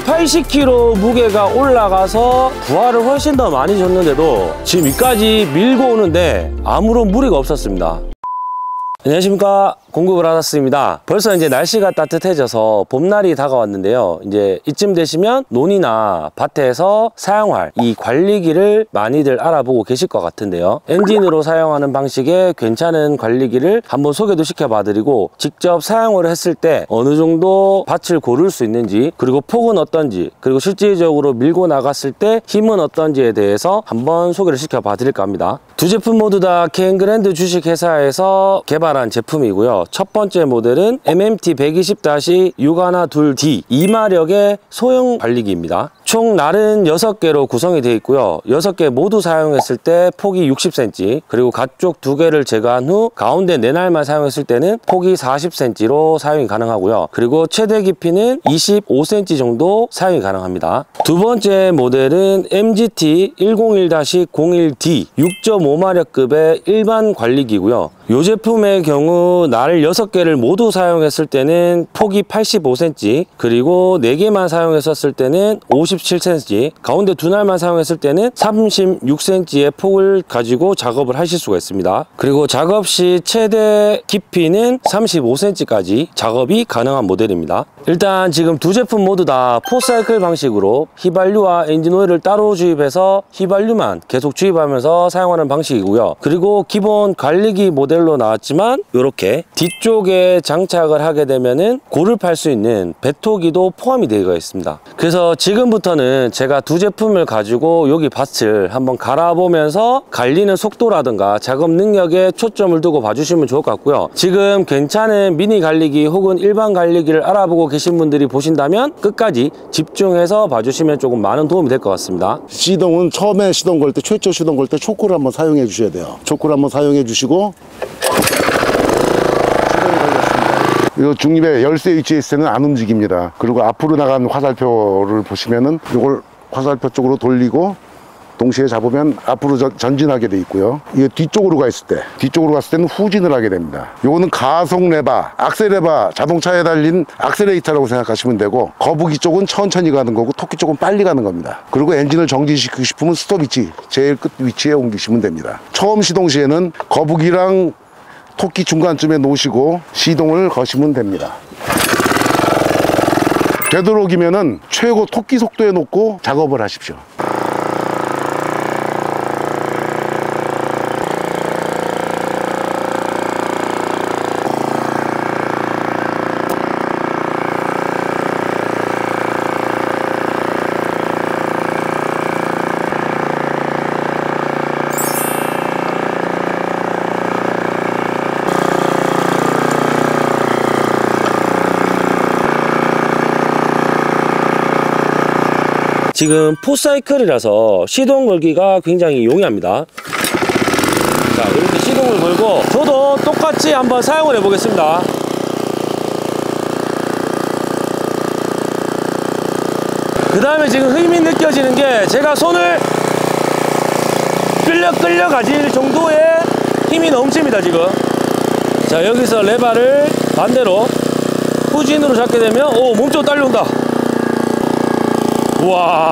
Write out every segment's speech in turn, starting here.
80kg 무게가 올라가서 부하를 훨씬 더 많이 줬는데도 지금 위까지 밀고 오는데 아무런 무리가 없었습니다. 안녕하십니까, 공구브라더스입니다. 벌써 이제 날씨가 따뜻해져서 봄날이 다가왔는데요. 이제 이쯤 되시면 논이나 밭에서 사용할 이 관리기를 많이들 알아보고 계실 것 같은데요. 엔진으로 사용하는 방식의 괜찮은 관리기를 한번 소개도 시켜봐 드리고, 직접 사용을 했을 때 어느 정도 밭을 고를 수 있는지, 그리고 폭은 어떤지, 그리고 실질적으로 밀고 나갔을 때 힘은 어떤지에 대해서 한번 소개를 시켜봐 드릴까 합니다. 두 제품 모두 다 케인그랜드 주식회사에서 개발한 제품이고요. 첫 번째 모델은 MMT120-612D 2마력의 소형 관리기입니다. 총 날은 6개로 구성이 되어 있고요. 6개 모두 사용했을 때 폭이 60cm, 그리고 가쪽 2개를 제거한 후 가운데 4날만 사용했을 때는 폭이 40cm로 사용이 가능하고요. 그리고 최대 깊이는 25cm 정도 사용이 가능합니다. 두 번째 모델은 MGT101-01D 6.5마력급의 일반 관리기고요. 이 제품의 경우 날 6개를 모두 사용했을 때는 폭이 85cm, 그리고 4개만 사용했었을 때는 57cm, 가운데 2날만 사용했을 때는 36cm의 폭을 가지고 작업을 하실 수가 있습니다. 그리고 작업 시 최대 깊이는 35cm까지 작업이 가능한 모델입니다. 일단 지금 두 제품 모두 다 포사이클 방식으로 휘발유와 엔진오일을 따로 주입해서 휘발유만 계속 주입하면서 사용하는 방식이고요. 그리고 기본 관리기 모델로 나왔지만 이렇게 뒤쪽에 장착을 하게 되면은 고를 팔 수 있는 배토기도 포함이 되어 있습니다. 그래서 지금부터는 제가 두 제품을 가지고 여기 밭을 한번 갈아보면서 갈리는 속도라든가 작업 능력에 초점을 두고 봐주시면 좋을 것 같고요. 지금 괜찮은 미니 갈리기 혹은 일반 갈리기를 알아보고 계신 분들이 보신다면 끝까지 집중해서 봐주시면 조금 많은 도움이 될 것 같습니다. 시동은 처음에 시동 걸 때, 최초 시동 걸 때 초크를 한번 사용해 주셔야 돼요. 초크를 한번 사용해 주시고, 이 중립의 열쇠 위치에 있을 때는 안 움직입니다. 그리고 앞으로 나간 화살표를 보시면은 이걸 화살표 쪽으로 돌리고 동시에 잡으면 앞으로 전진하게 돼 있고요. 이게 뒤쪽으로 갔을 때는 후진을 하게 됩니다. 요거는 가속 레바, 악셀 레바, 자동차에 달린 악셀레이터라고 생각하시면 되고, 거북이 쪽은 천천히 가는 거고 토끼 쪽은 빨리 가는 겁니다. 그리고 엔진을 정지시키고 싶으면 스톱 위치, 제일 끝 위치에 옮기시면 됩니다. 처음 시동 시에는 거북이랑 토끼 중간쯤에 놓으시고 시동을 거시면 됩니다. 되도록이면은 최고 토끼 속도에 놓고 작업을 하십시오. 지금 포사이클이라서 시동 걸기가 굉장히 용이합니다. 자, 이렇게 시동을 걸고 저도 똑같이 한번 사용을 해 보겠습니다. 그 다음에 지금 힘이 느껴지는 게, 제가 손을 끌려 가질 정도의 힘이 넘칩니다 지금. 자, 여기서 레바를 반대로 후진으로 잡게 되면 몸쪽 딸려온다. 우와,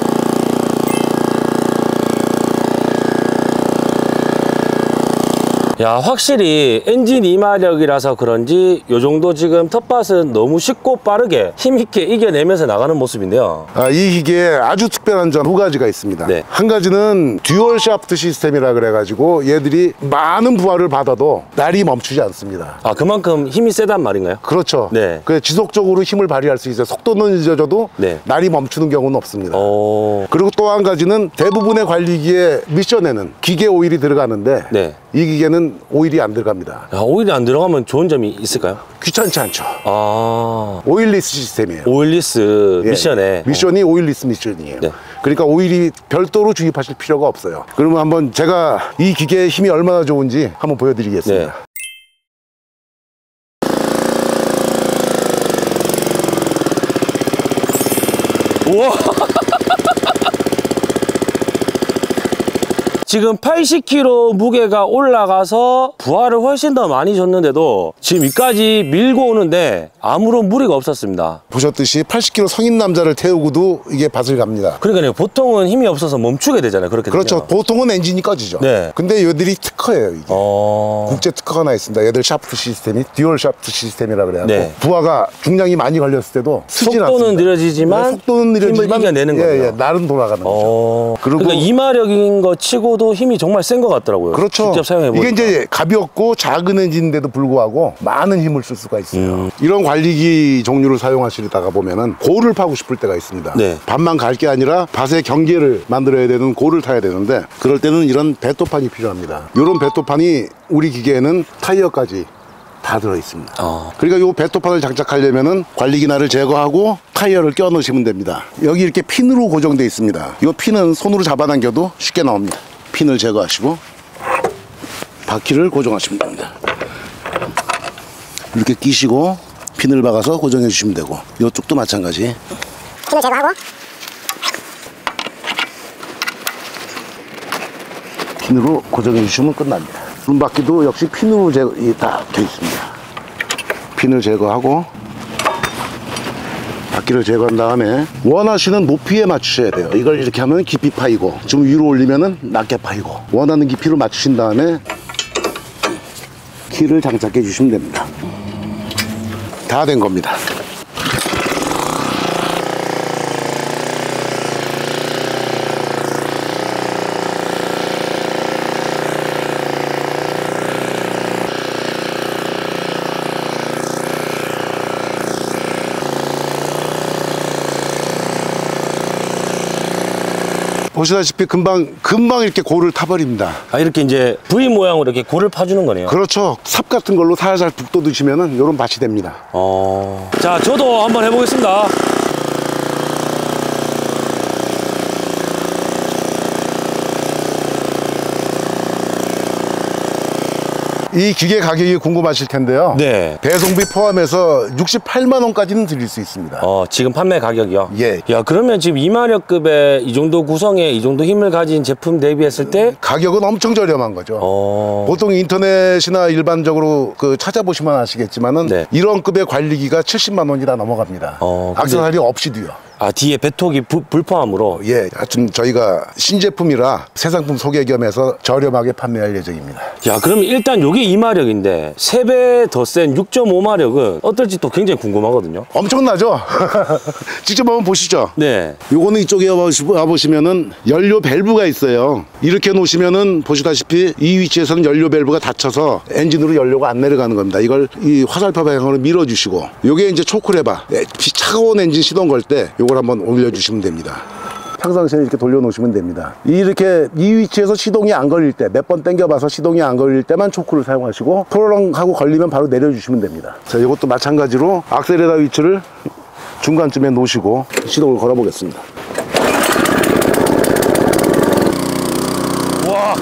야, 확실히 엔진 2마력이라서 그런지 요 정도 지금 텃밭은 너무 쉽고 빠르게 힘있게 이겨내면서 나가는 모습인데요. 이 기계에 아주 특별한 점 두 가지가 있습니다. 네. 한 가지는 듀얼 샤프트 시스템이라 그래가지고 얘들이 많은 부하를 받아도 날이 멈추지 않습니다. 그만큼 힘이 세단 말인가요? 그렇죠. 네. 그래서 지속적으로 힘을 발휘할 수 있어요. 속도는 늦어져도 네. 날이 멈추는 경우는 없습니다. 그리고 또 한 가지는 대부분의 관리기의 미션에는 기계 오일이 들어가는데, 네. 이 기계는 오일이 안 들어갑니다. 오일이 안 들어가면 좋은 점이 있을까요? 귀찮지 않죠. 오일리스 시스템이에요. 오일리스 미션에. 미션이 오일리스 미션이에요. 네. 그러니까 오일이 별도로 주입하실 필요가 없어요. 그러면 한번 제가 이 기계의 힘이 얼마나 좋은지 한번 보여드리겠습니다. 네. 우와. 지금 80kg 무게가 올라가서 부하를 훨씬 더 많이 줬는데도 지금 위까지 밀고 오는데 아무런 무리가 없었습니다. 보셨듯이 80kg 성인 남자를 태우고도 이게 밭을 갑니다. 그러니까요, 보통은 힘이 없어서 멈추게 되잖아요. 그렇게 그렇죠. 되면. 보통은 엔진이 꺼지죠. 네. 근데 얘들이 특허예요, 이게. 국제 특허가 하나 있습니다. 얘들 샤프트 시스템이 듀얼 샤프트 시스템이라 그래갖고 네. 부하가 중량이 많이 걸렸을 때도 쓰진 속도는 않습니다. 느려지지만 네, 속도는 느려지지만 힘을 이겨내는 거예요. 예, 나름 돌아가는 거죠. 그리고 그러니까 이마력인 거 치고도 힘이 정말 센 것 같더라고요. 그렇죠. 직접 사용해 보니까. 이게 이제 가볍고 작은 엔진인데도 불구하고 많은 힘을 쓸 수가 있어요. 이런 관리기 종류를 사용하시다가 보면은 고를 파고 싶을 때가 있습니다. 네. 밭만 갈 게 아니라 밭의 경계를 만들어야 되는 고를 타야 되는데 그럴 때는 이런 배토판이 필요합니다. 이런 배토판이 우리 기계에는 타이어까지 다 들어 있습니다. 그러니까 이 배토판을 장착하려면은 관리기날을 제거하고 타이어를 껴 넣으시면 됩니다. 여기 이렇게 핀으로 고정되어 있습니다. 이 핀은 손으로 잡아당겨도 쉽게 나옵니다. 핀을 제거하시고 바퀴를 고정하시면 됩니다. 이렇게 끼시고 핀을 박아서 고정해 주시면 되고 이쪽도 마찬가지. 핀을 제거하고 핀으로 고정해 주시면 끝납니다. 눈바퀴도 역시 핀으로 다 되어 있습니다. 핀을 제거하고 바퀴를 제거한 다음에 원하시는 높이에 맞추셔야 돼요. 이걸 이렇게 하면 깊이 파이고 좀 위로 올리면은 낮게 파이고 원하는 깊이로 맞추신 다음에 키를 장착해 주시면 됩니다. 다 된 겁니다. 보시다시피 금방 이렇게 고를 타버립니다. 이렇게 이제 V 모양으로 이렇게 고를 파주는 거네요. 그렇죠. 삽 같은 걸로 살살 북돋으시면은 이런 밭이 됩니다. 자, 저도 한번 해보겠습니다. 이 기계 가격이 궁금하실 텐데요. 네. 배송비 포함해서 68만 원까지는 드릴 수 있습니다. 지금 판매 가격이요? 예. 야, 그러면 지금 이마력급의 이 정도 구성에 이 정도 힘을 가진 제품 대비했을 때 가격은 엄청 저렴한 거죠. 보통 인터넷이나 일반적으로 찾아보시면 아시겠지만은 네. 이런 급의 관리기가 70만 원이 다 넘어갑니다. 액세서리 없이도요. 뒤에 배톡이 불포함으로. 예, 하여튼 저희가 신제품이라 새 상품 소개 겸해서 저렴하게 판매할 예정입니다. 야, 그러면 일단 요게 이마력인데 3배 더 센 6.5마력은 어떨지 또 굉장히 궁금하거든요. 엄청나죠? 직접 한번 보시죠. 네. 요거는 이쪽에 와보시면은 연료 밸브가 있어요. 이렇게 놓으시면은 보시다시피 이 위치에서는 연료 밸브가 닫혀서 엔진으로 연료가 안 내려가는 겁니다. 이걸 이 화살표 방향으로 밀어주시고 요게 이제 초크레바, 차가운 엔진 시동 걸 때 요걸 한번 올려주시면 됩니다. 평상시에 이렇게 돌려놓으시면 됩니다. 이렇게 이 위치에서 시동이 안 걸릴 때 몇 번 당겨봐서 시동이 안 걸릴 때만 초크를 사용하시고 프로렁 하고 걸리면 바로 내려주시면 됩니다. 자, 이것도 마찬가지로 악셀레다 위치를 중간쯤에 놓으시고 시동을 걸어 보겠습니다. 와.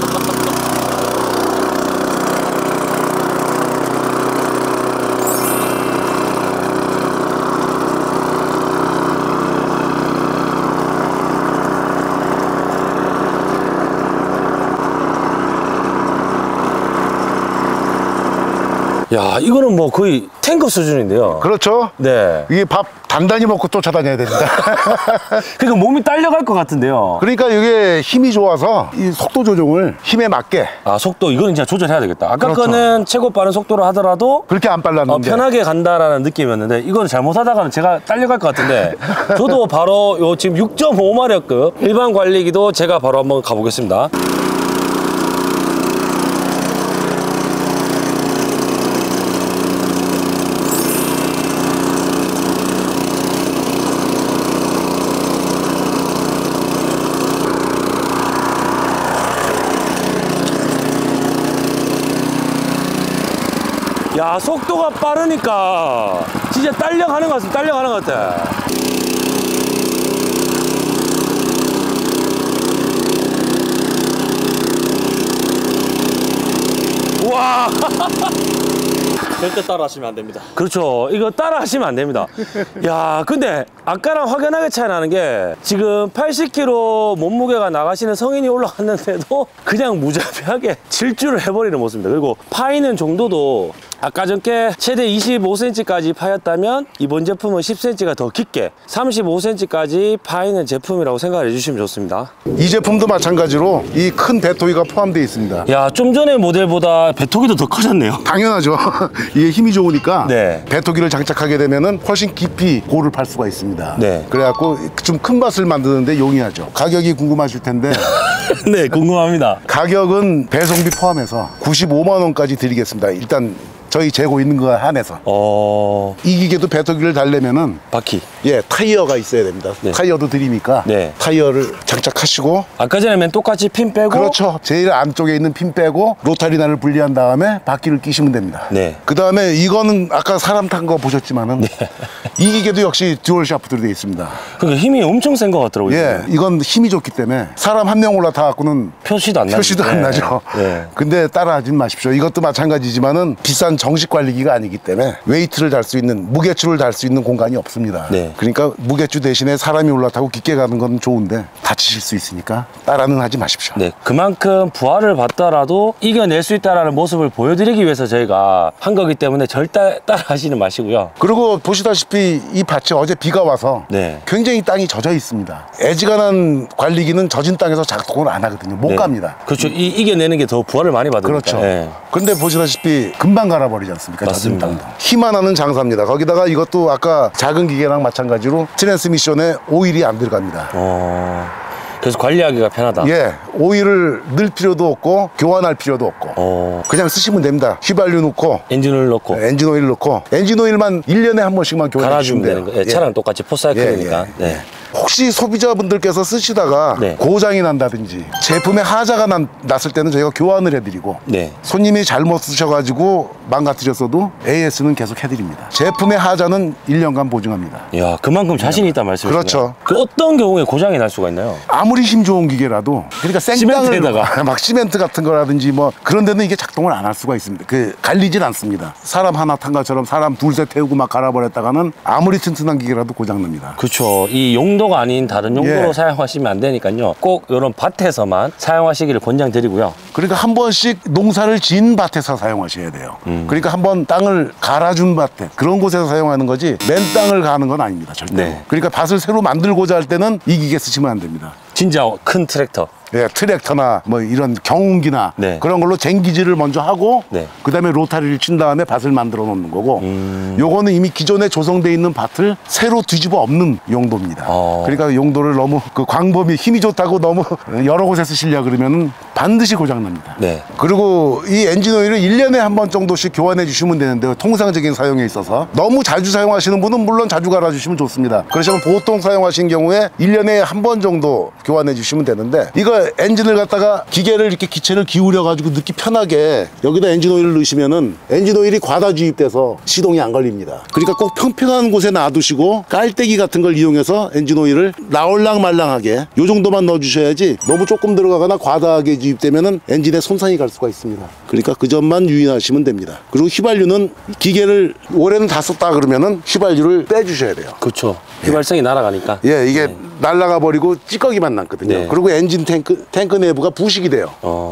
야, 이거는 뭐 거의 탱커 수준인데요. 그렇죠? 네. 이게 밥 단단히 먹고 쫓아다녀야 됩니다. 그러니까 몸이 딸려갈 것 같은데요. 그러니까 이게 힘이 좋아서 이 속도 조정을 힘에 맞게 속도 이거는 진짜 조절해야 되겠다. 아까 그렇죠. 거는 최고 빠른 속도로 하더라도 그렇게 안 빨랐는데 편하게 간다라는 느낌이었는데 이건 잘못하다가는 제가 딸려갈 것 같은데 저도 바로 요 지금 6.5마력급 일반 관리기도 제가 바로 한번 가보겠습니다. 야, 속도가 빠르니까 진짜 딸려가는 것 같습니다. 딸려가는 것 같아. 우와. 절대 따라 하시면 안 됩니다. 그렇죠. 이거 따라 하시면 안 됩니다. 야, 근데 아까랑 확연하게 차이 나는 게 지금 80kg 몸무게가 나가시는 성인이 올라갔는데도 그냥 무자비하게 질주를 해버리는 모습입니다. 그리고 파이는 정도도 아까 전께 최대 25cm까지 파였다면 이번 제품은 10cm가 더 깊게 35cm까지 파이는 제품이라고 생각을 해주시면 좋습니다. 이 제품도 마찬가지로 이 큰 배토기가 포함되어 있습니다. 야, 좀 전에 모델보다 배토기도 더 커졌네요. 당연하죠. 이게 힘이 좋으니까 네. 배토기를 장착하게 되면은 훨씬 깊이 골을 팔 수가 있습니다. 네. 그래갖고 좀 큰 밭을 만드는데 용이하죠. 가격이 궁금하실 텐데 네, 궁금합니다. 가격은 배송비 포함해서 95만 원까지 드리겠습니다. 일단 저희 재고 있는 거 한해서. 이 기계도 배터기를 달려면은 바퀴. 예, 타이어가 있어야 됩니다. 네. 타이어도 드리니까 네. 타이어를 장착하시고 아까 전에 맨 똑같이 핀 빼고. 그렇죠. 제일 안쪽에 있는 핀 빼고 로타리나를 분리한 다음에 바퀴를 끼시면 됩니다. 네. 그 다음에 이거는 아까 사람 탄 거 보셨지만은 이 기계도 역시 듀얼 샤프트로 되어 있습니다. 그러니까 힘이 엄청 센 것 같더라고요. 예, 이건 힘이 좋기 때문에 사람 한 명 올라타 갖고는 표시도 안 나죠. 표시도 안 나죠. 네. 근데 따라하지 마십시오. 이것도 마찬가지지만은 비싼 정식 관리기가 아니기 때문에 웨이트를 달 수 있는, 무게추를 달 수 있는 공간이 없습니다. 네. 그러니까 무게추 대신에 사람이 올라타고 깊게 가는 건 좋은데 다치실 수 있으니까 따라는 하지 마십시오. 네, 그만큼 부하를 받더라도 이겨낼 수 있다는 모습을 보여드리기 위해서 저희가 한 거기 때문에 절대 따라하시는 마시고요. 그리고 보시다시피 이 밭이 어제 비가 와서 네. 굉장히 땅이 젖어 있습니다. 애지간한 관리기는 젖은 땅에서 작동을 안 하거든요. 못 네. 갑니다. 그렇죠. 이겨내는 게 더 부하를 많이 받으니까. 그렇죠. 네. 근데 보시다시피 금방 갈아버리지 않습니까? 맞습니다. 젖은 땅도. 힘 하나는 장사입니다. 거기다가 이것도 아까 작은 기계랑 마찬가지로 트랜스미션에 오일이 안 들어갑니다. 그래서 관리하기가 편하다. 예, 오일을 넣을 필요도 없고 교환할 필요도 없고 그냥 쓰시면 됩니다. 휘발유 넣고 엔진을 넣고 엔진 오일 넣고 엔진 오일만 1년에 한 번씩만 교환해 갈아주면 주시면 되는 돼요. 거예요. 예, 차랑 똑같이 포사이클이니까. 예, 예, 네. 혹시 소비자분들께서 쓰시다가 네. 고장이 난다든지 제품에 하자가 났을 때는 저희가 교환을 해드리고 네. 손님이 잘못 쓰셔가지고 망가뜨렸어도 AS는 계속 해드립니다. 제품의 하자는 1년간 보증합니다. 야, 그만큼 자신이 있단 말씀이시네요. 그렇죠. 그 어떤 경우에 고장이 날 수가 있나요? 아무리 힘 좋은 기계라도 그러니까 시멘트에다가. 생땅을 막 시멘트 같은 거라든지 뭐 그런 데는 이게 작동을 안 할 수가 있습니다. 갈리진 않습니다. 사람 하나 탄 것처럼 사람 둘셋 태우고 막 갈아버렸다가는 아무리 튼튼한 기계라도 고장납니다. 그렇죠. 이 용도가 아닌 다른 용도로 예. 사용하시면 안 되니까요. 꼭 이런 밭에서만 사용하시기를 권장드리고요. 그러니까 한 번씩 농사를 지은 밭에서 사용하셔야 돼요. 그러니까 한번 땅을 갈아준 밭에 그런 곳에서 사용하는 거지 맨 땅을 가는 건 아닙니다. 절대. 네. 그러니까 밭을 새로 만들고자 할 때는 이 기계 쓰시면 안 됩니다. 진짜 큰 트랙터. 예, 트랙터나 뭐 이런 경운기나 네. 그런 걸로 쟁기질을 먼저 하고 네. 그다음에 로타리를 친 다음에 밭을 만들어 놓는 거고 요거는 이미 기존에 조성돼 있는 밭을 새로 뒤집어 엎는 용도입니다. 그러니까 용도를 너무 그 광범위 힘이 좋다고 너무 여러 곳에 쓰시려 그러면 반드시 고장납니다. 네. 그리고 이 엔진 오일을 1년에 한 번 정도씩 교환해 주시면 되는데요. 통상적인 사용에 있어서 너무 자주 사용하시는 분은 물론 자주 갈아 주시면 좋습니다. 그렇지만 보통 사용하신 경우에 1년에 한 번 정도 교환해 주시면 되는데 이거 엔진을 갖다가 기계를 이렇게 기체를 기울여 가지고 넣기 편하게 여기다 엔진 오일을 넣으시면은 엔진 오일이 과다 주입돼서 시동이 안 걸립니다. 그러니까 꼭 평평한 곳에 놔두시고 깔때기 같은 걸 이용해서 엔진 오일을 나올랑 말랑하게 요 정도만 넣어 주셔야지 너무 조금 들어가거나 과다하게 주입되면은 엔진에 손상이 갈 수가 있습니다. 그러니까 그 점만 유의하시면 됩니다. 그리고 휘발유는 기계를 올해는 다 썼다 그러면은 휘발유를 빼 주셔야 돼요. 그렇죠. 휘발성이 날아가니까. 예, 이게 날아가 버리고 찌꺼기만 남거든요. 네. 그리고 엔진 탱크 내부가 부식이 돼요.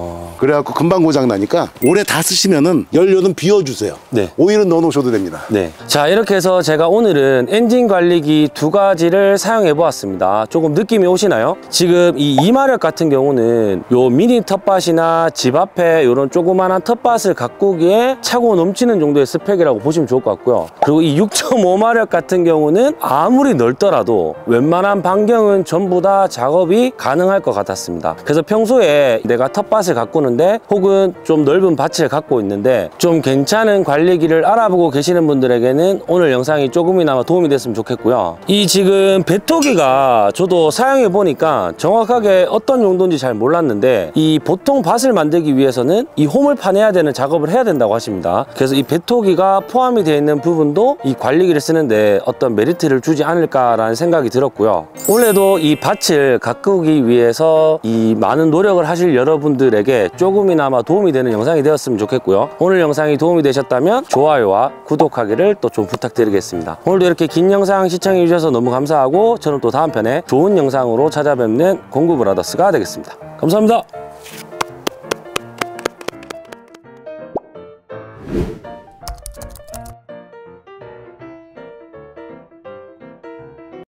그래갖고 금방 고장 나니까 오래 다 쓰시면은 연료는 비워주세요. 네. 오일은 넣어 놓으셔도 됩니다. 네. 자, 이렇게 해서 제가 오늘은 엔진 관리기 두 가지를 사용해 보았습니다. 조금 느낌이 오시나요? 지금 이 2마력 같은 경우는 요 미니 텃밭이나 집 앞에 요런 조그만한 텃밭을 가꾸기에 차고 넘치는 정도의 스펙이라고 보시면 좋을 것 같고요. 그리고 이 6.5마력 같은 경우는 아무리 넓더라도 웬만한 반경은 전부 다 작업이 가능할 것 같았습니다. 그래서 평소에 내가 텃밭을 가꾸는데 혹은 좀 넓은 밭을 갖고 있는데 좀 괜찮은 관리기를 알아보고 계시는 분들에게는 오늘 영상이 조금이나마 도움이 됐으면 좋겠고요. 이 지금 배토기가 저도 사용해 보니까 정확하게 어떤 용도인지 잘 몰랐는데 이 보통 밭을 만들기 위해서는 이 홈을 파내야 되는 작업을 해야 된다고 하십니다. 그래서 이 배토기가 포함이 되어 있는 부분도 이 관리기를 쓰는데 어떤 메리트를 주지 않을까라는 생각이 들었고요. 올해도 이 밭을 가꾸기 위해서 이 많은 노력을 하실 여러분들에게 조금이나마 도움이 되는 영상이 되었으면 좋겠고요. 오늘 영상이 도움이 되셨다면 좋아요와 구독하기를 또 좀 부탁드리겠습니다. 오늘도 이렇게 긴 영상 시청해 주셔서 너무 감사하고 저는 또 다음 편에 좋은 영상으로 찾아뵙는 공구브라더스가 되겠습니다. 감사합니다.